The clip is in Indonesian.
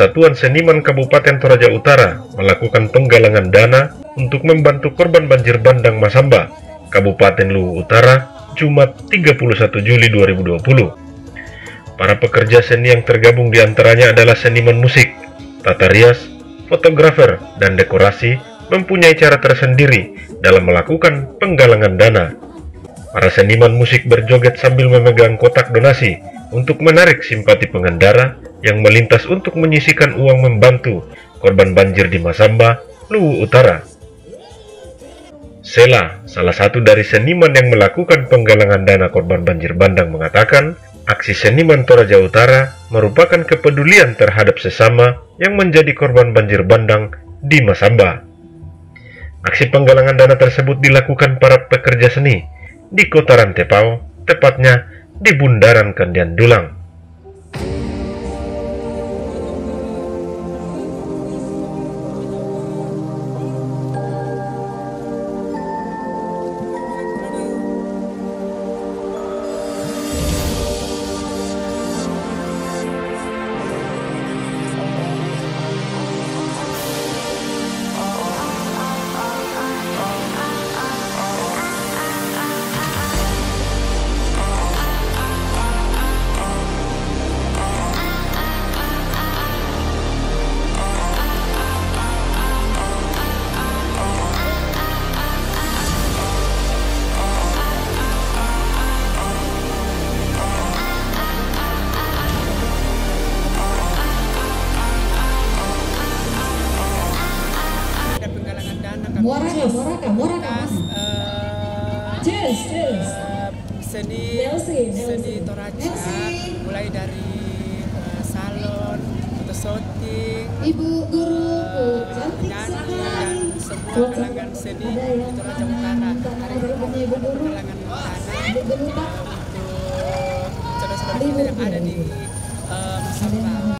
Persatuan Seniman Kabupaten Toraja Utara melakukan penggalangan dana untuk membantu korban banjir bandang Masamba, Kabupaten Luwu Utara, Jumat 31 Juli 2020. Para pekerja seni yang tergabung diantaranya adalah seniman musik, tata rias, fotografer, dan dekorasi mempunyai cara tersendiri dalam melakukan penggalangan dana. Para seniman musik berjoget sambil memegang kotak donasi untuk menarik simpati pengendara yang melintas untuk menyisihkan uang membantu korban banjir di Masamba, Luwu Utara. Sela, salah satu dari seniman yang melakukan penggalangan dana korban banjir bandang, mengatakan, aksi seniman Toraja Utara merupakan kepedulian terhadap sesama yang menjadi korban banjir bandang di Masamba. Aksi penggalangan dana tersebut dilakukan para pekerja seni di Kota Rantepao, tepatnya di Bundaran Kandian Dulang. Seni Toraja, mulai dari salon, foto shooting, nyanyi, dan semua kalangan seni di Toraja Utara. Hari ini penggalangan dana untuk saudara-saudara kita yang ada di Masamba.